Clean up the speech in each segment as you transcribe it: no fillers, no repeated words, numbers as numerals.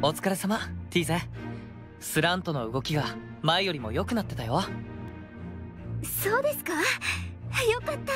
お疲れ様、ティーゼ。スラントの動きが前よりも良くなってたよ。 そうですか。よかった。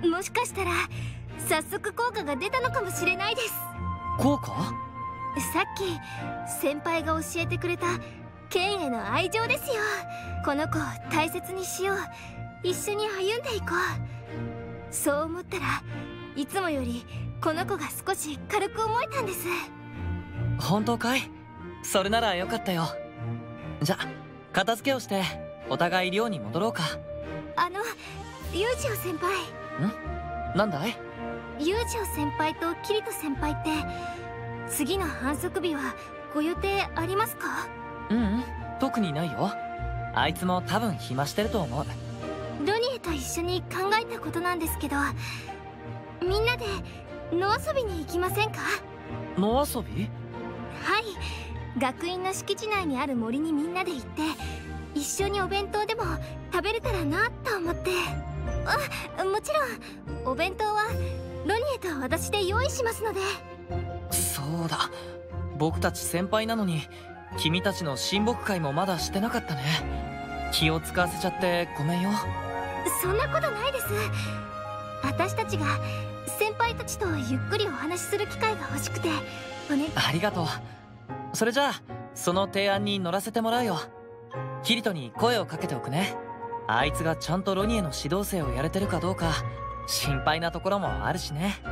もしかしたら早速効果が出たのかもしれないです。 効果？ さっき先輩が教えてくれた剣への愛情ですよ。この子を大切にしよう、一緒に歩んでいこう。そう思ったらいつもよりこの子が少し軽く思えたんです。 本当かい？それならよかったよ。じゃ、片付けをしてお互い寮に戻ろうか。 ユージオ先輩。 なんだい？ ユージオ先輩とキリト先輩って次の反則日はご予定ありますか？ 特にないよ。あいつも多分暇してると思う。 ロニエと一緒に考えたことなんですけど、みんなで野遊びに行きませんか？ 野遊び？ はい、学院の敷地内にある森にみんなで行って一緒にお弁当でも食べれたらなと思って。もちろんお弁当はロニエと私で用意しますので。 そうだ、僕たち先輩なのに君たちの親睦会もまだしてなかったね。気を使わせちゃってごめんよ。 そんなことないです。私たちが先輩たちとゆっくりお話しする機会が欲しくてありがとう。それじゃあその提案に乗らせてもらうよ。キリトに声をかけておくね。あいつがちゃんとロニエの指導生をやれてるかどうか心配なところもあるしね。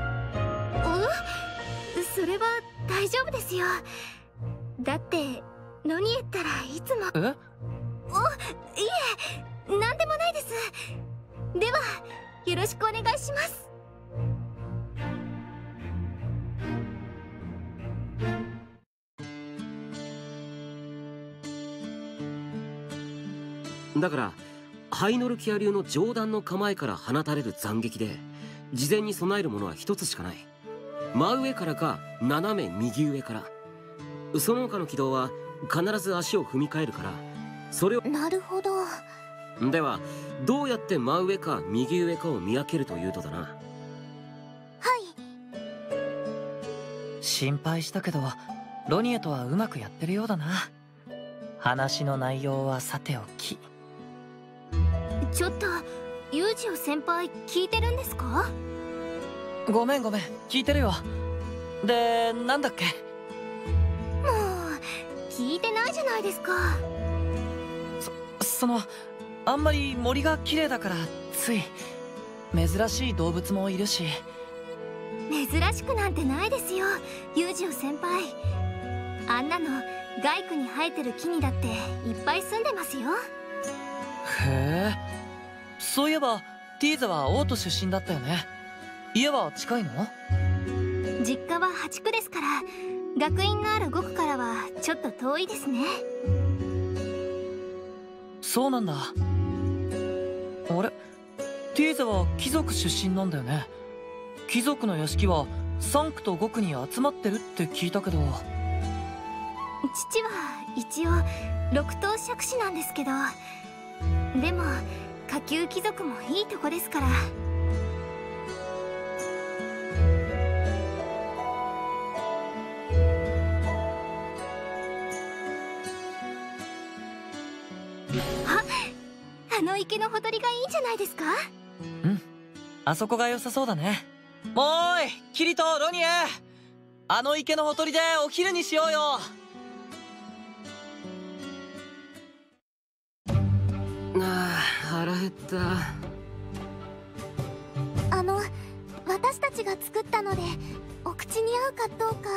それは大丈夫ですよ。だってロニエったらいつも。いえ、何でもないです。ではよろしくお願いします。 だからハイノルキア流の上段の構えから放たれる斬撃で事前に備えるものは一つしかない。真上からか斜め右上から。その他の軌道は必ず足を踏み替えるから、それを。 なるほど。 ではどうやって真上か右上かを見分けるというとだな。はい。 心配したけどロニエとはうまくやってるようだな。話の内容はさておき。 ちょっとユージオ先輩聞いてるんですか？ ごめん聞いてるよ。で、なんだっけ？ もう聞いてないじゃないですか。 あんまり森が綺麗だからつい。珍しい動物もいるし。 珍しくなんてないですよ、ユージオ先輩。あんなの外区に生えてる木にだっていっぱい住んでますよ。 へえ、そういえばティーゼはオート出身だったよね。家は近いの？ 実家は8区ですから学院のある5区からはちょっと遠いですね。 そうなんだ。あれ、ティーゼは貴族出身なんだよね。貴族の屋敷は3区と5区に集まってるって聞いたけど。 父は一応6等爵士なんですけど、でも下級貴族もいいとこですから。あの池のほとりがいいんじゃないですか？ あそこが良さそうだね。おーい、キリト、ロニエ、あの池のほとりでお昼にしようよ。 腹減った。 私たちが作ったのでお口に合うかどうか。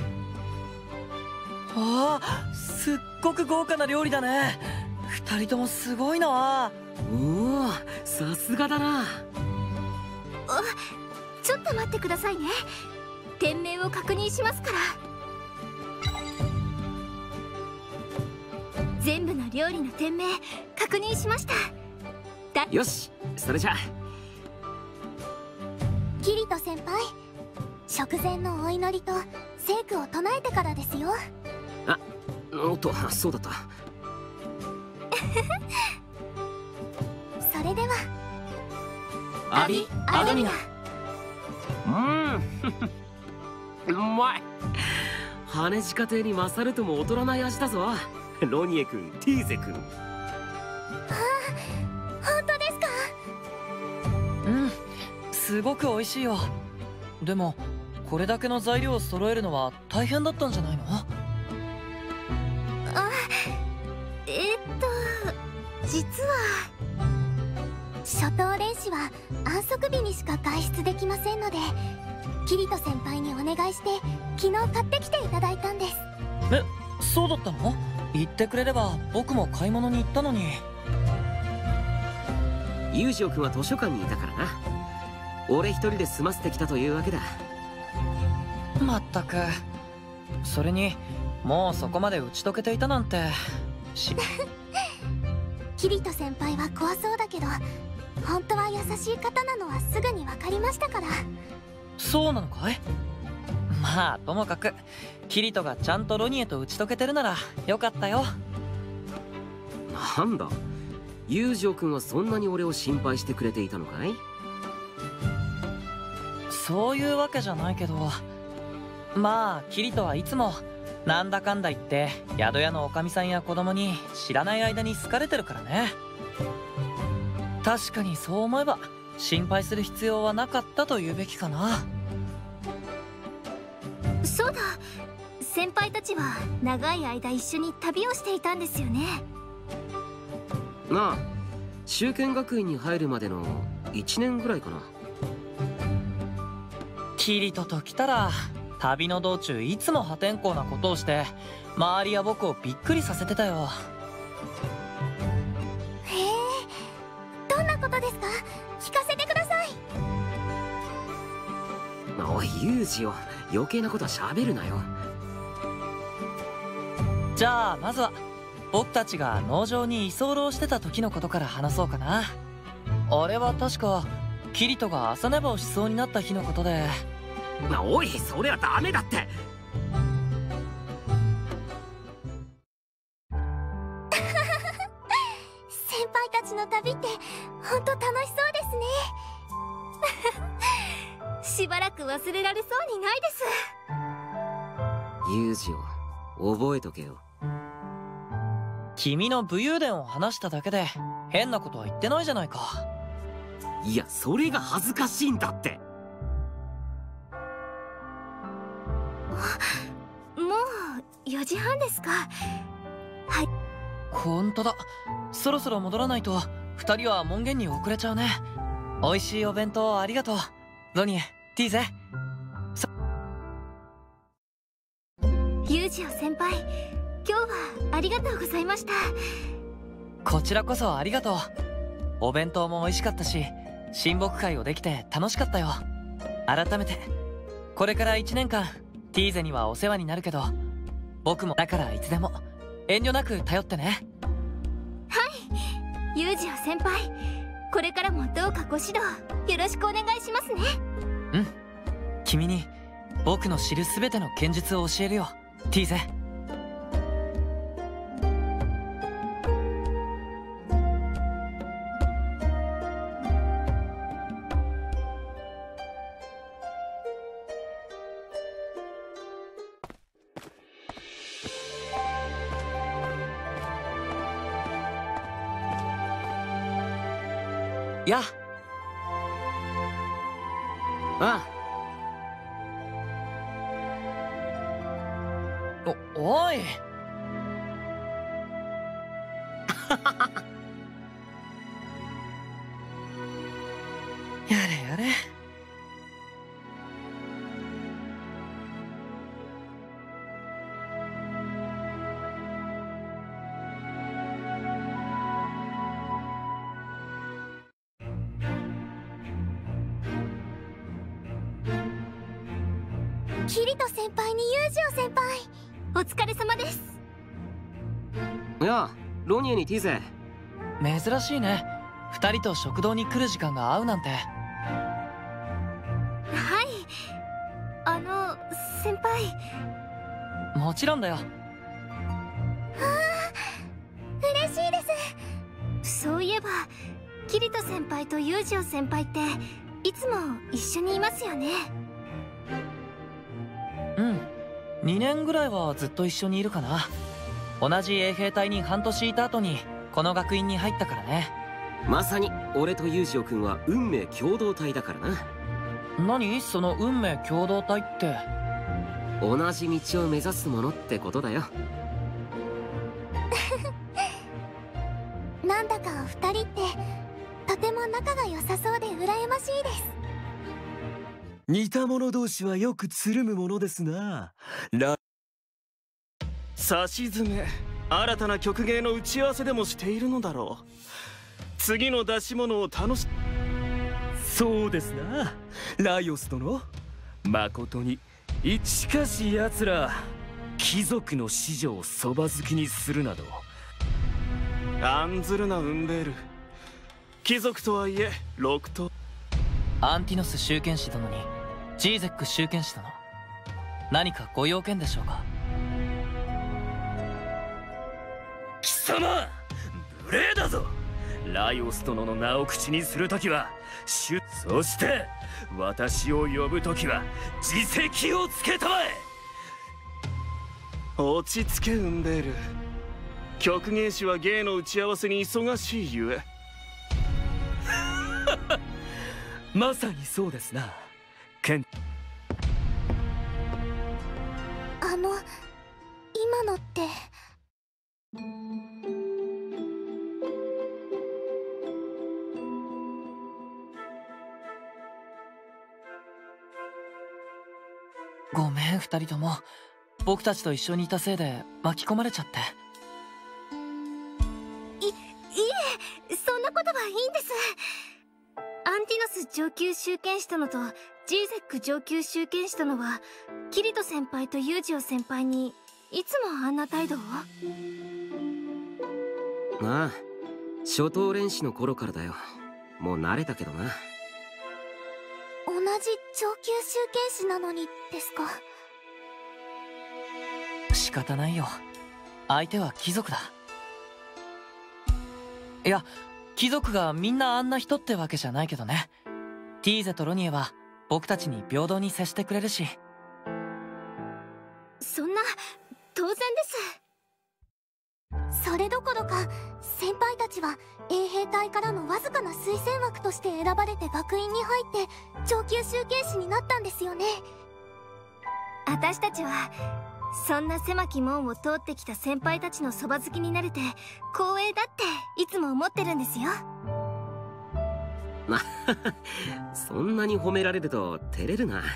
すっごく豪華な料理だね。2人ともすごいな。 おお、さすがだな。 ちょっと待ってくださいね。店名を確認しますから。全部の料理の店名確認しました。 よし、それじゃ。 キリト先輩、食前のお祈りと聖句を唱えてからですよ。 おっと、そうだった。 それでは。 アビアダミナ。 うまい。 羽地家庭に勝るとも劣らない味だぞ。ロニエ君、ティーゼ君。 本当ですか？ うん、すごく美味しいよ。でもこれだけの材料を揃えるのは大変だったんじゃないの？ あ、実は初等練習は安息日にしか外出できませんので、キリト先輩にお願いして昨日買ってきていただいたんです。 え、そうだったの？言ってくれれば僕も買い物に行ったのに。 ユージオ君は図書館にいたからな。俺一人で済ませてきたというわけだ。 まったく。それにもうそこまで打ち解けていたなんて。 キリト先輩は怖そうだけど本当は優しい方なのはすぐに分かりましたから。 そうなのかい？まあともかくキリトがちゃんとロニエと打ち解けてるならよかったよ。 なんだ、ユージオ君はそんなに俺を心配してくれていたのかい？ そういうわけじゃないけど、まあキリトはいつもなんだかんだ言って宿屋のおかみさんや子供に知らない間に好かれてるからね。確かにそう思えば心配する必要はなかったと言うべきかな。 そうだ、先輩たちは長い間一緒に旅をしていたんですよね。 なあ、修験学院に入るまでの1年ぐらいかな。 キリトと来たら旅の道中いつも破天荒なことをして周りや僕をびっくりさせてたよ。 へえ、どんなことですか？聞かせてください。 おいユージオ、余計なことは喋るなよ。 じゃあまずは僕たちが農場に居候してた時のことから話そうかな。あれは確かキリトが朝寝坊しそうになった日のことで。 おい、それはダメだって。 先輩たちの旅って本当楽しそうですね。しばらく忘れられそうにないです。 ユージオ、覚えとけよ。 君の武勇伝を話しただけで変なことは言ってないじゃないか。 いや、それが恥ずかしいんだって。 もう4時半ですか？はい。 ほんとだ、そろそろ戻らないと2人は門限に遅れちゃうね。美味しいお弁当ありがとうロニエ、ティーゼ。 ユージオ先輩、今日はありがとうございました。 こちらこそありがとう。お弁当も美味しかったし親睦会をできて楽しかったよ。改めてこれから1年間ティーゼにはお世話になるけど、僕もだからいつでも遠慮なく頼ってね。 はい、ユージオ先輩、これからもどうかご指導よろしくお願いしますね。 うん、君に僕の知るすべての剣術を教えるよティーゼ。やああ。 おいやれやれ。 キリト先輩にユージオ先輩、お疲れ様です。 いや、ロニエにティーゼ。 珍しいね、2人と食堂に来る時間が合うなんて。 はい、先輩。 もちろんだよ。 嬉しいです。そういえばキリト先輩とユージオ先輩っていつも一緒にいますよね。 うん、 2年ぐらいはずっと一緒にいるかな。同じ衛兵隊に半年いた後にこの学院に入ったからね。 まさに俺と裕次郎君は運命共同体だからな。 何その運命共同体って。 同じ道を目指すものってことだよ。 なんだかお二人ってとても仲が良さそうで羨ましいです。 似た者同士はよくつるむものですな。さしずめ、新たな曲芸の打ち合わせでもしているのだろう。次の出し物を楽し。そうですな、ライオス殿。まことにしかし奴ら貴族の子女をそば好きにするなど。案ずるなウンベール。貴族とはいえ6頭。 アンティノス宗剣士殿にジーゼック宗剣士殿、何かご用件でしょうか。 貴様無礼だぞ。ライオス殿の名を口にするときはそして私を呼ぶときは自責をつけたまえ。落ち着けウンベール。曲芸師は芸の打ち合わせに忙しいゆえ。まさにそうですな。 今のって。 ごめん二人とも、僕たちと一緒にいたせいで巻き込まれちゃって。 いえ、そんなことはいいんです。アンティノス上級宗剣士殿とジーゼック上級宗剣士殿はキリト先輩とユージオ先輩にいつもあんな態度を。 ああ、初等練士の頃からだよ。もう慣れたけどな。 同じ上級宗剣士なのにですか。 仕方ないよ、相手は貴族だ。いや、貴族がみんなあんな人ってわけじゃないけどね。ティーゼとロニエは僕たちに平等に接してくれるし。 そんな、当然です。それどころか先輩たちは衛兵隊からのわずかな推薦枠として選ばれて学院に入って上級宗剣士になったんですよね。私たちはそんな狭き門を通ってきた先輩たちのそば好きになれて光栄だっていつも思ってるんですよ。 そんなに褒められると照れるな。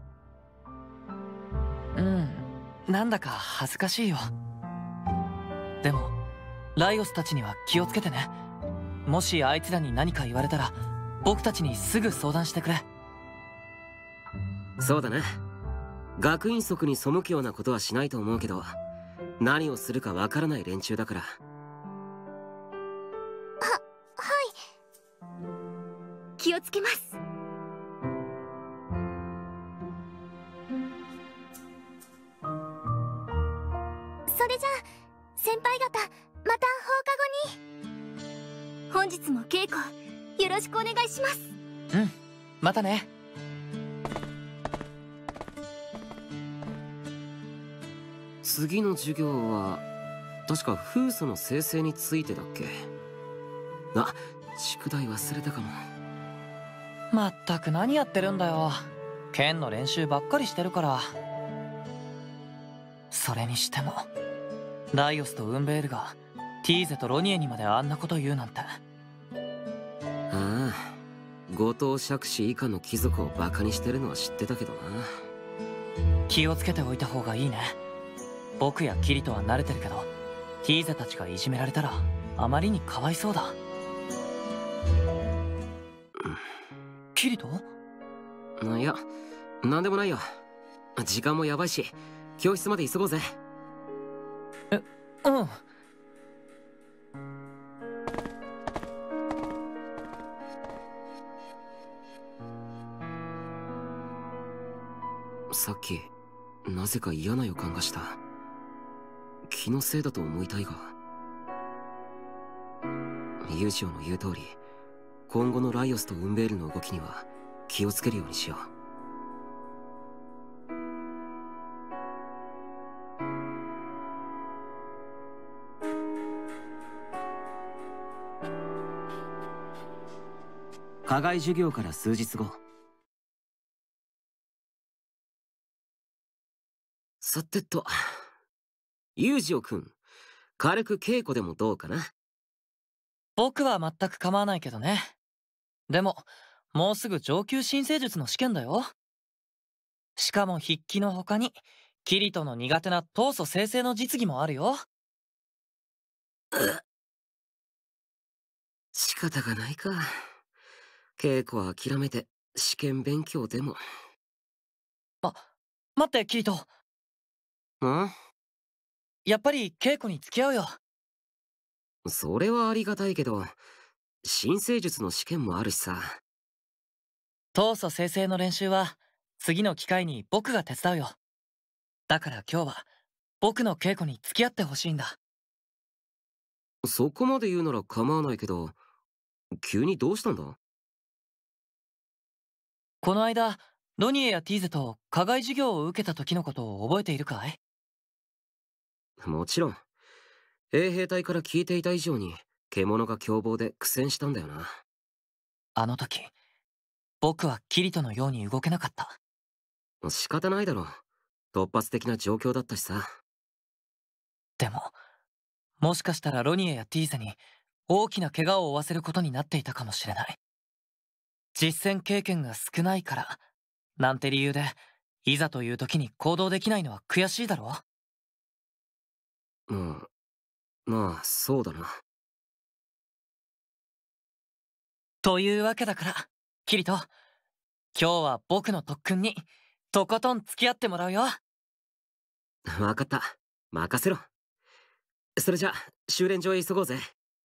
なんだか恥ずかしいよ。でもライオスたちには気をつけてね。もしあいつらに何か言われたら僕たちにすぐ相談してくれ。 そうだね。学院則に背くようなことはしないと思うけど、何をするかわからない連中だから。 はい。気をつけます。それじゃあ先輩方、また放課後に。本日も稽古よろしくお願いします。 またね。 次の授業は確か風素の生成についてだっけ。あ、宿題忘れたかも。 まったく何やってるんだよ。剣の練習ばっかりしてるから。それにしてもライオスとウンベールがティーゼとロニエにまであんなこと言うなんて。 ああ、後藤爵士以下の貴族をバカにしてるのは知ってたけどな。 気をつけておいた方がいいね。僕やキリトは慣れてるけど、ティーゼたちがいじめられたらあまりにかわいそうだ。キリト？ いや、なんでもないよ。時間もやばいし教室まで急ごうぜ。 うん。 さっきなぜか嫌な予感がした。気のせいだと思いたいが、ユージオの言う通り、今後のライオスとウンベールの動きには気をつけるようにしよう。 課外授業から数日後。さてと、裕次郎くん、軽く稽古でもどうかな。 僕は全く構わないけどね。でも、もうすぐ上級新生術の試験だよ。しかも筆記の他に、キリトの苦手な闘争生成の実技もあるよ。 仕方がないか。稽古は諦めて試験勉強でも。 待って、キリト。 ん？ やっぱり稽古に付き合うよ。 それはありがたいけど、新生術の試験もあるしさ。 闘争生成の練習は、次の機会に僕が手伝うよ。だから今日は、僕の稽古に付き合ってほしいんだ。 そこまで言うなら構わないけど、急にどうしたんだ？ この間、ロニエやティーゼと課外授業を受けた時のことを覚えているかい？ もちろん。衛兵隊から聞いていた以上に、獣が凶暴で苦戦したんだよな。 あの時、僕はキリトのように動けなかった。 仕方ないだろう。突発的な状況だったしさ。 でも、もしかしたらロニエやティーゼに大きな怪我を負わせることになっていたかもしれない。実戦経験が少ないから、なんて理由で、いざという時に行動できないのは悔しいだろう？ まあ、そうだな。 というわけだから、キリト、今日は僕の特訓に、とことん付き合ってもらうよ。 わかった。任せろ。それじゃ、修練場へ急ごうぜ。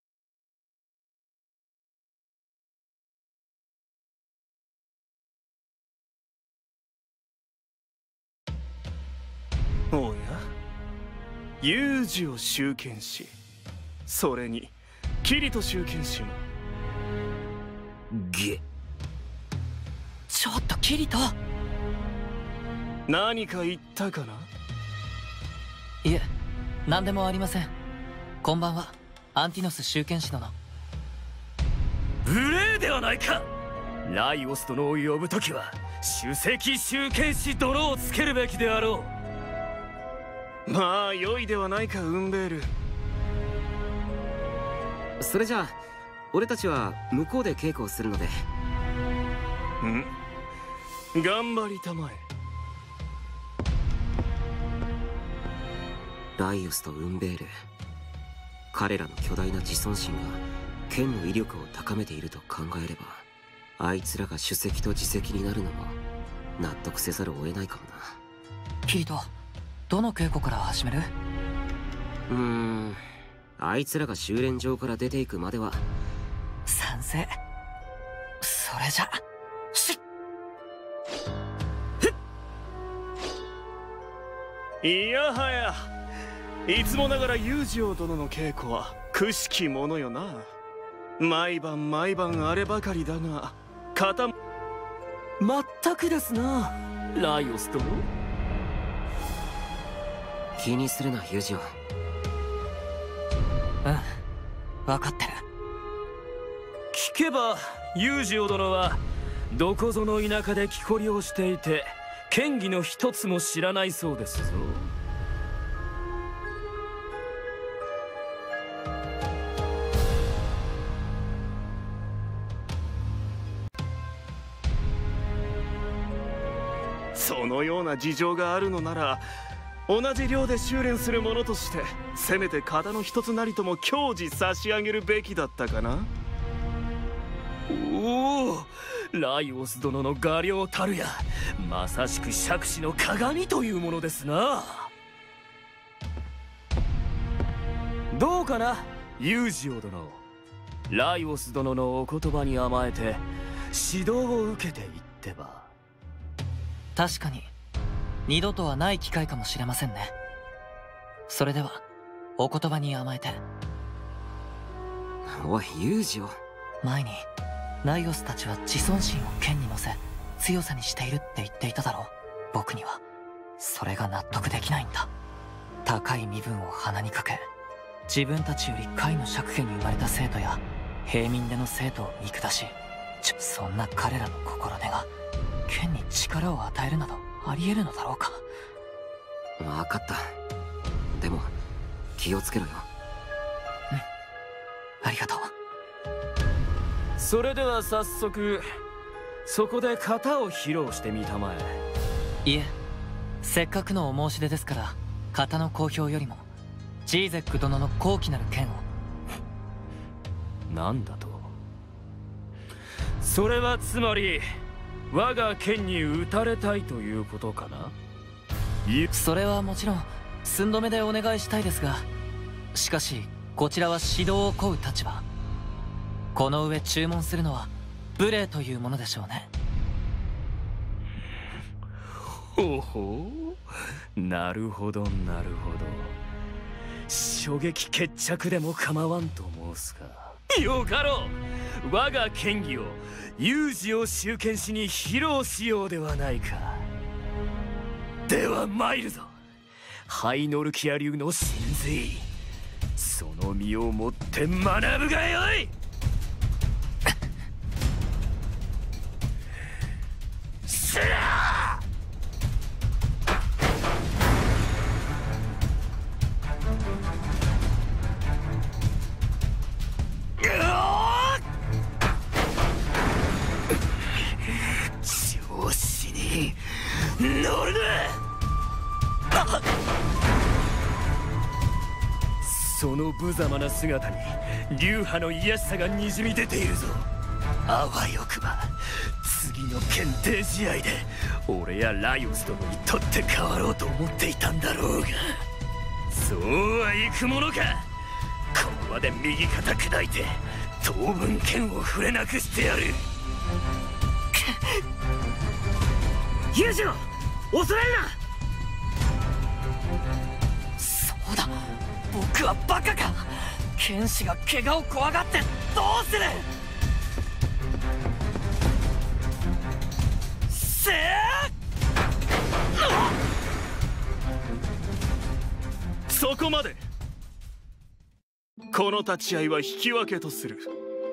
おや、有事を集権し、それにキリト集権しも。 ちょっとキリト。 何か言ったかな？ いえ、何でもありません。こんばんは、アンティノス集権使殿。 無礼ではないか。ライオス殿を呼ぶときは首席集権使殿をつけるべきであろう。まあ良いではないか、ウンベール。 それじゃあ俺たちは向こうで稽古をするので。 頑張りたまえ。 ライオスとウンベール、彼らの巨大な自尊心が剣の威力を高めていると考えれば、あいつらが首席と次席になるのも納得せざるを得ないかもな。 キリト、どの稽古から始める？ あいつらが修練場から出ていくまでは。 賛成。それじゃ、 いやはや、いつもながら裕次郎殿の稽古はくしきものよな。毎晩毎晩あればかりだが、 まったくですな、ライオス殿。 気にするな、裕次郎。 分かってる。 聞けば裕次郎殿はどこぞの田舎で木こりをしていて、剣技の一つも知らないそうですぞ。 そのような事情があるのなら、同じ寮で修練する者としてせめて型の一つなりとも矜持差し上げるべきだったかな。 おお、ライオス殿の画量たるや、まさしく杓子の鏡というものですな。どうかな、裕次郎殿。ライオス殿のお言葉に甘えて指導を受けていってば。 確かに二度とはない機会かもしれませんね。それではお言葉に甘えて。 おい、裕次郎。 前にライオスたちは自尊心を剣に乗せ強さにしているって言っていただろう。僕にはそれが納得できないんだ。高い身分を鼻にかけ、自分たちより下位の爵家に生まれた生徒や平民での生徒を見下し、 そんな彼らの心根が剣に力を与えるなどありえるのだろうか。 分かった。でも気をつけろよ。 ありがとう。 それでは早速そこで型を披露してみたまえ。 いえ、せっかくのお申し出ですから型の公表よりもジーゼック殿の高貴なる剣を。 なんだと。それはつまり我が剣に打たれたいということかな。 それはもちろん寸止めでお願いしたいですが、しかしこちらは指導を請う立場。この上注文するのは無礼というものでしょうね。 ほほう、なるほどなるほど。初撃決着でも構わんと申すか。よかろう。我が剣技を有事を集権しに披露しようではないか。では参るぞ、ハイノルキア流の神髄。その身をもって学ぶがよい。しら調子に乗るな。その無様な姿に流派の卑しさがにじみ出ているぞ。あわよくば次の検定試合で俺やライオス殿に取って代わろうと思っていたんだろうが、そうはいくものか。この場で右肩砕いて当分剣を触れなくしてやる。 ユージロ、恐れるな。 そうだ、僕はバカか。剣士が怪我を怖がってどうする。せーそこまで。この立ち合いは引き分けとする。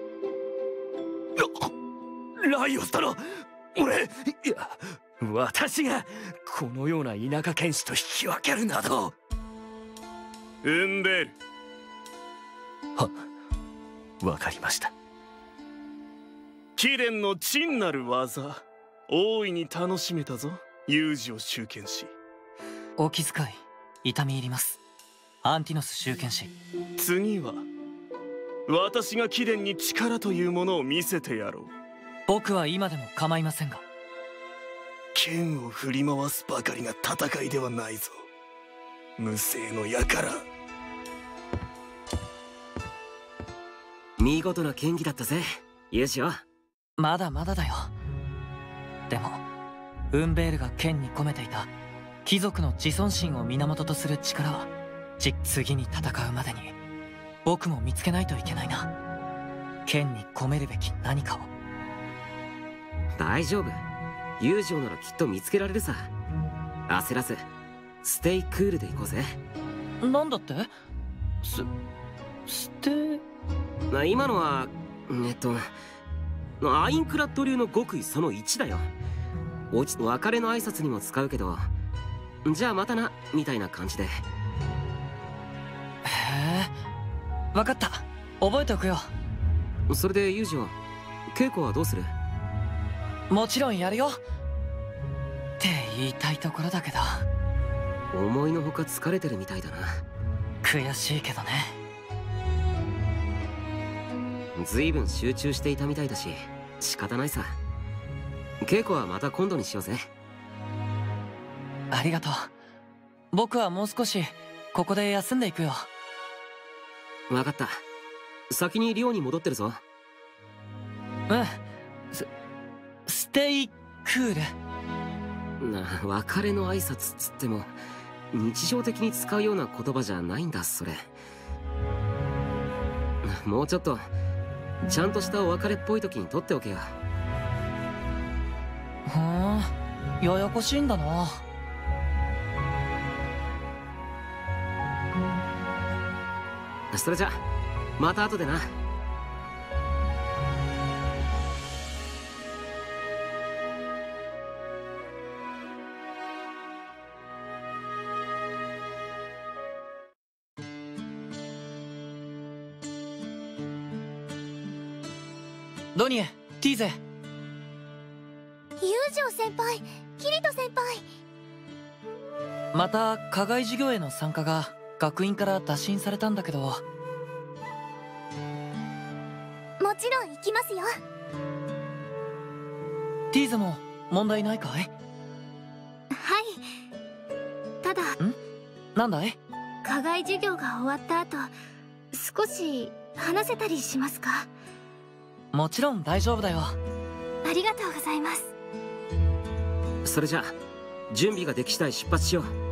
ライオス殿、俺、いや私がこのような田舎剣士と引き分けるなど。 ウンベール。 は、わかりました。 貴殿の真なる技、大いに楽しめたぞ、有事を集権し。 お気遣い痛み入ります、アンティノス集権士。 次は私が貴殿に力というものを見せてやろう。 僕は今でも構いませんが。 剣を振り回すばかりが戦いではないぞ、無声の輩。 見事な剣技だったぜ、ユージよ。 まだまだだよ。でもウンベールが剣に込めていた貴族の自尊心を源とする力は次に戦うまでに僕も見つけないといけないな。剣に込めるべき何かを。 大丈夫、ユージならきっと見つけられるさ。焦らずステイクールで行こうぜ。 なんだって？ 今のはアインクラッド流の極意その1だよ。別れの挨拶にも使うけど、じゃあまたなみたいな感じで。 へえ、分かった、覚えておくよ。 それでユージは稽古はどうする？ もちろんやるよって言いたいところだけど。 思いのほか疲れてるみたいだな。 悔しいけどね。 随分集中していたみたいだし仕方ないさ。稽古はまた今度にしようぜ。 ありがとう。僕はもう少しここで休んでいくよ。 分かった、先に寮に戻ってるぞ。 うん、ステイクール。 別れの挨拶つっても日常的に使うような言葉じゃないんだそれ。もうちょっとちゃんとしたお別れっぽい時に取っておけよ。 ふん、ややこしいんだな。 それじゃまた後でな。 ロニエ、ティーゼ。 友情先輩、キリト先輩。 また課外授業への参加が学院から打診されたんだけど。 もちろん行きますよ。 ティーゼも問題ないかい？ はい。ただ、 なんだい？ 課外授業が終わった後、少し話せたりしますか？ もちろん大丈夫だよ。 ありがとうございます。 それじゃ準備ができ次第出発しよう。